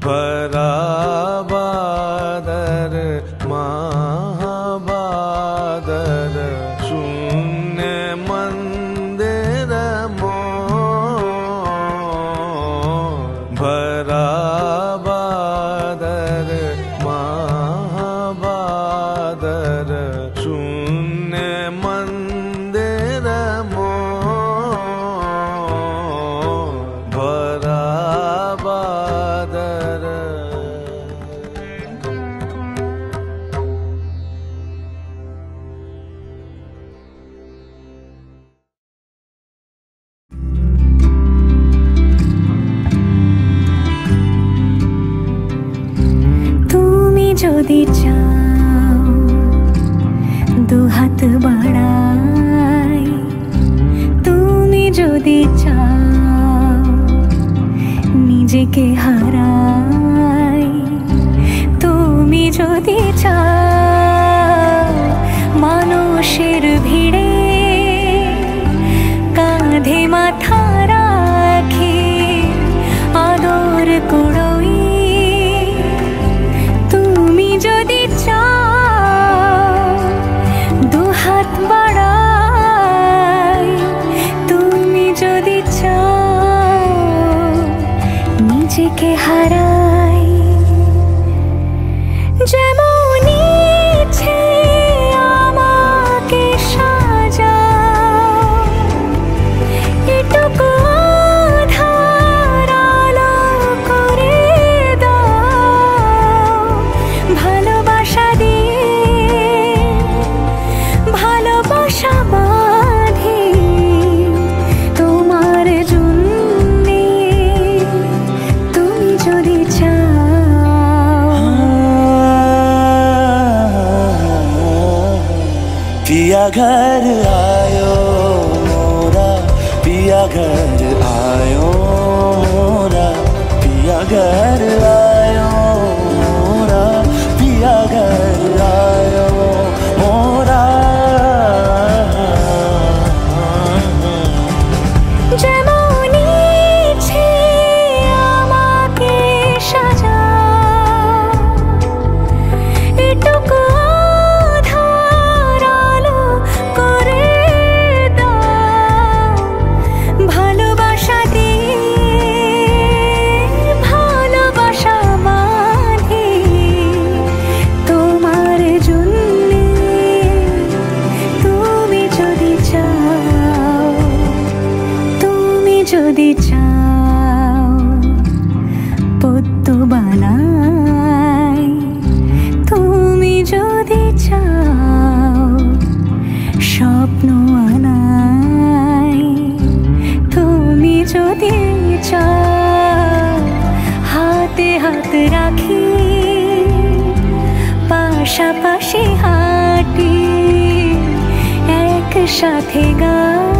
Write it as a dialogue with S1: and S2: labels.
S1: भरा बादर महाबादर शून्य मंदिर मोर भरा बादर महाबादर शून्य मंदिर मोर भरा बादर।
S2: যদি চাও দুহাত বাড়াই, তুমি যদি চাও নিজেকে হারাই, তুমি যদি চাও মানুষের ভিড়ে কাঁধে মাথা রাখি আদর করই, যদি চাও দুহাত বাড়াই, তুমি যদি চাও নিজেকে হারাই, যেমন ইচ্ছে আমাকে সাজাও, এটুকু আধার আলো করে দাও, ভালোবাসা দিয়ে ভালোবাসা বাঁধি তোমার জন্যে, তুমি যদি চাও।
S3: पिया घर आयो मोरा, पिया घर आयो मोरा, पिया घर आयो मोरा, पिया घर आयो मोरा।
S2: যেমন ইচ্ছে আমাকে সাজাও, এটুকু আধার আলো করে দাও, ভালোবাসা দিয়ে ভালোবাসা বাঁধি তোমার জন্যে, তুমি যদি চাও, তুমি যদি চাও পদ্ম বানাই, তুমি যদি চাও স্বপ্ন আনাই, তুমি যদি চাও হাতে হাত রাখি পাশাপাশি হাঁটি একসাথে গা